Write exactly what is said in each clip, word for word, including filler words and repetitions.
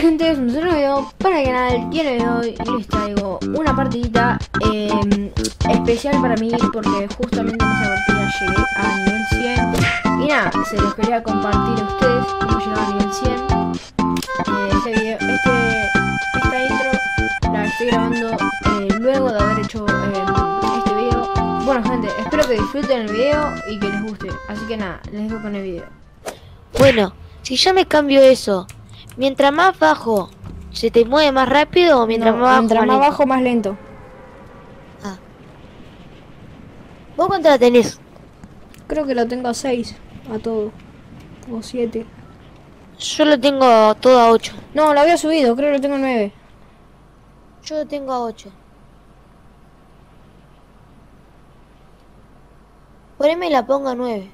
gente, es un nuevo video para el canal y en el video de hoy les traigo una partidita eh, especial para mí porque justamente en esa partida llegué a nivel cien y nada, se los quería compartir a ustedes cómo llegar a nivel cien. Eh, este video, este, esta intro la estoy grabando eh, luego de haber hecho eh, este video. Bueno gente, espero que disfruten el video y que les guste, así que nada, les dejo con el video. Bueno, si yo me cambio eso, mientras más bajo, ¿se te mueve más rápido o mientras No, más bajo? mientras más bajo, más lento. Ah. ¿Vos cuánto la tenés? Creo que lo tengo a seis, a todo. O siete. Yo lo tengo todo a ocho. No, lo había subido, creo que lo tengo a nueve. Yo lo tengo a ocho. Por ahí me la pongo a nueve.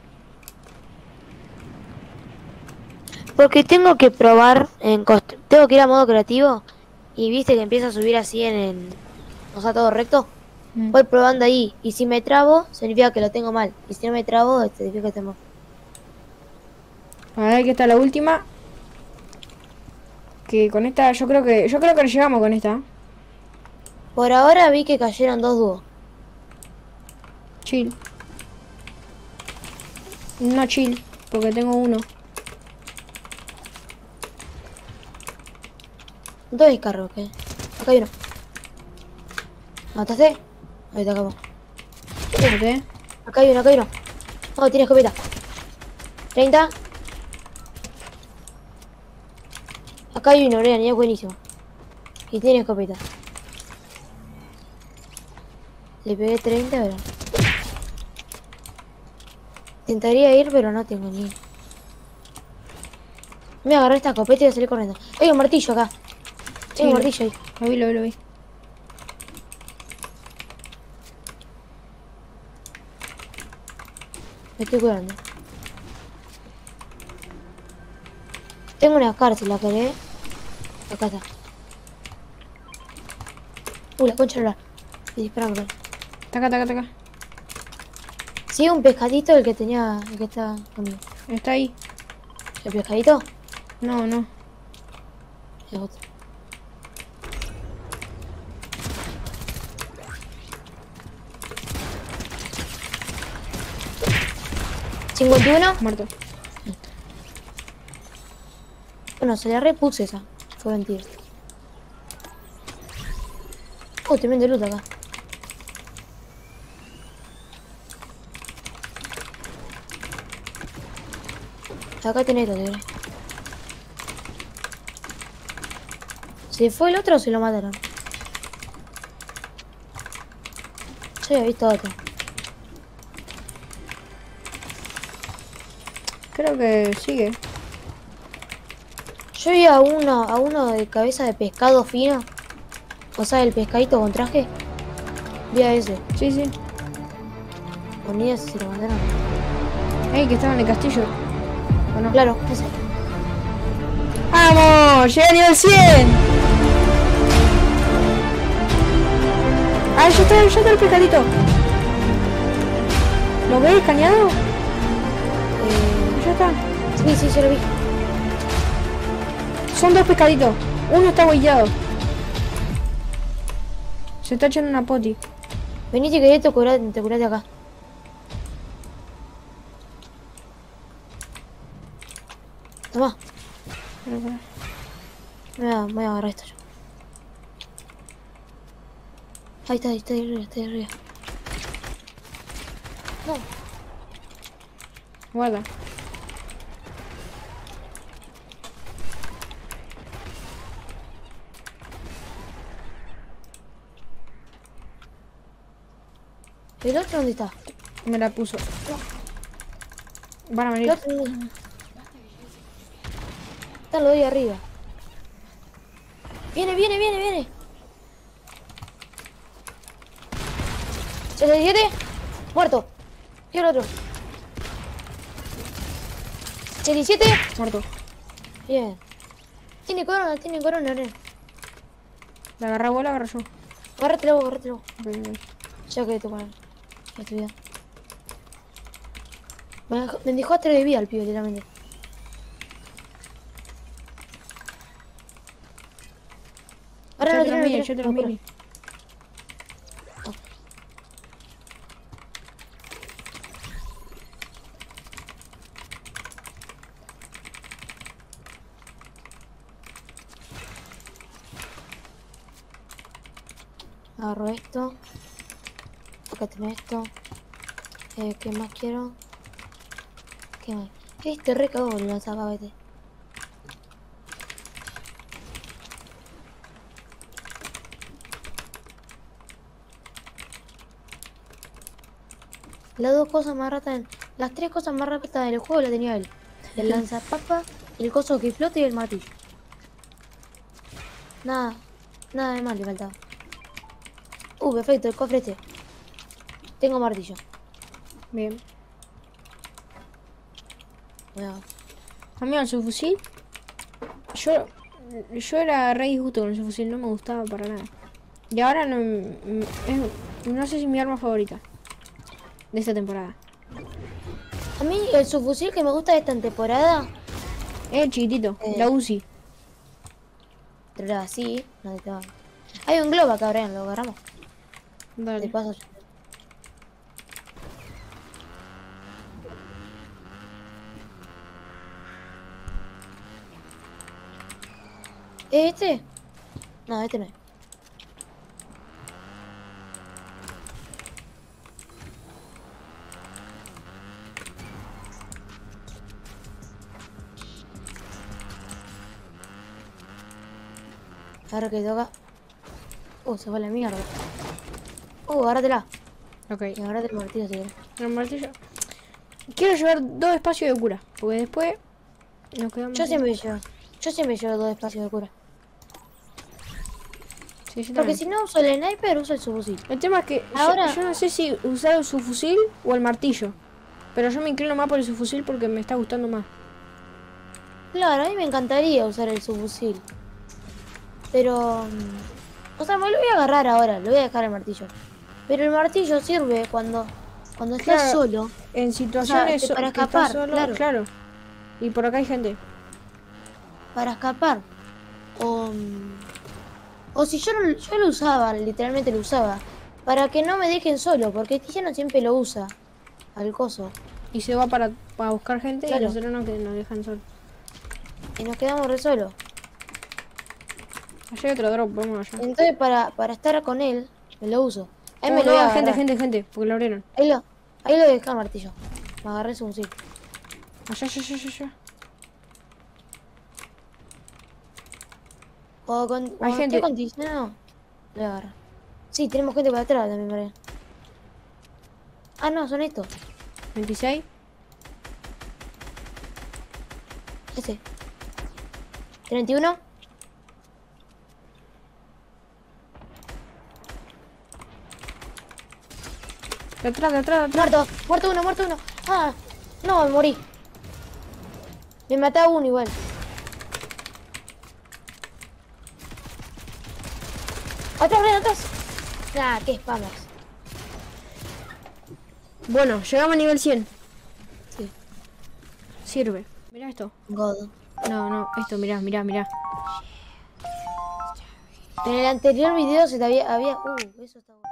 Porque tengo que probar en cost... Tengo que ir a modo creativo. Y viste que empieza a subir así en el... O sea, todo recto. Mm. Voy probando ahí. Y si me trabo, significa que lo tengo mal. Y si no me trabo, significa que tengo... A ver, aquí está la última. Que con esta, yo creo que... Yo creo que llegamos con esta. Por ahora vi que cayeron dos dúos. Chill. No chill, porque tengo uno. ¿Dónde hay carro? ¿Qué? Acá hay uno. ¿Mataste? Ahí te acabo. Fíjate. Acá hay uno, acá hay uno. Oh, tiene escopeta. treinta. Acá hay uno, Brian, y es buenísimo. Y tiene escopeta. Le pegué treinta, pero... Intentaría ir, pero no tengo ni... Me agarré esta escopeta y voy a salir corriendo. Hay un martillo acá. Sí, Hay un lo- martillo ahí. Lo vi, lo vi, lo vi. Me estoy curando. Tengo una cárcel, ¿la querés? Acá está. Uh, la concha de la... Y dispara por ahí. Taca, taca, taca. Sí, un pescadito el que tenía... El que está conmigo. Está ahí. ¿El pescadito? No, no. Es otro. cincuenta y uno. Muerto. Bueno, se le repuse esa. Fue mentira. Oh, tremendo loot acá. Acá tenés todo, ¿eh? ¿Se fue el otro o se lo mataron? Yo había visto otro. Creo que sigue. Yo vi a uno, a uno de cabeza de pescado fino. O sea, el pescadito con traje. Vi a ese. Sí, sí. Con ni idea si se lo mataron. Ey, que estaba en el castillo. ¿O no? Claro, ese. ¡Vamos! ¡Llegué a nivel cien! ¡Ah, ya está, ya está el pescadito! ¿Lo ves escaneado? Eh, Ya está. sí, sí, yo lo vi. Son dos pescaditos. Uno está huellado. Se está echando una poti. Venite que te curate, te curate acá. Toma. Pero, pero, Me voy a, me voy a agarrar esto yo. Ahí está, ahí está, ahí arriba, está ahí arriba. No, Guarda. ¿el otro dónde está? Me la puso. Van a El venir. otro dónde está, lo doy arriba. Viene, viene, viene, viene. setenta y siete. Muerto. Y el otro. setenta y siete. Muerto. Bien. Tiene corona, tiene corona, Ren. ¿La agarra vos o la agarro yo? Agárratelo vos, agárratelo vos. Ok, ok. Ya que te ponen. Ya estoy bien. Me dejó, me dejó a tres de vida el pibe, literalmente. Ahora Yo no te los tiene, mini, yo te los mini. Agarro esto. Acá tengo esto. Eh, ¿Qué más quiero? ¿Qué más? Este re cagó el lanzapaquete. Las dos cosas más ratas, las tres cosas más ratas del juego la tenía él. El lanzapapa, el coso que flota y el martillo. Nada, nada de más le faltaba. Uh, perfecto, el cofre este. Tengo martillo. Bien. Cuidado. Amigo, su fusil. Yo, yo era re disgusto con su fusil, no me gustaba para nada. Y ahora no, es, no sé si es mi arma favorita de esta temporada. A mí el subfusil que me gusta de esta temporada. Es el chiquitito, Eh. la Uzi. Pero así, no te va. Hay un globo acá, Brian, lo agarramos. Te Dale. paso. ¿Es este? No, este no es. Ahora que toca. Uh, se fue la mierda. Uh, agárratela. Ok. Y agárrate el martillo si quieres. El martillo. Quiero llevar dos espacios de cura, porque después nos quedamos. Yo sin- siempre llevo. Yo siempre llevo dos espacios de cura. Sí, yo Porque también. si no uso el sniper, uso el subfusil. El tema es que yo- Ahora- yo, no sé si usar su fusil o el martillo. Pero yo me inclino más por el subfusil porque me está gustando más. Claro, a mí me encantaría usar el subfusil. Pero... mm, o sea, me lo voy a agarrar ahora, le voy a dejar el martillo. Pero el martillo sirve cuando... Cuando estás Claro. solo. En situaciones O sea, para so- que estás escapar, solo, claro. claro. Y por acá hay gente. Para escapar. O... mm, O si yo, no- yo lo usaba, literalmente lo usaba. Para que no me dejen solo, porque Tiziano siempre lo usa. Al coso. Y se va para, para buscar gente Claro. y nosotros no, que nos dejan solos. Y nos quedamos re solos. Allá hay otro drop, vamos allá. Entonces para, para estar con él, me lo uso. Ahí Oh, me lo voy a no, gente, agarrar. gente, gente, porque lo abrieron. Ahí lo, ahí lo dejé al martillo. Me agarré su fusil. Allá, allá, allá, allá. O con, Hay cuando gente. esté con Tiziano, lo voy a agarrar. Sí, tenemos gente para atrás también, María. Ah, no, son estos. veintiséis. Ese. treinta y uno. Detrás, detrás, detrás. Muerto, muerto uno, muerto uno. Ah, no, me morí. Me maté a uno igual. Atrás, ven, atrás. Nah, qué spammers. Bueno, llegamos a nivel cien. Sí. Sirve. Mirá esto. God. No, no, esto, mirá, mirá, mirá. En el anterior video se te había, había... Uh, eso está bueno.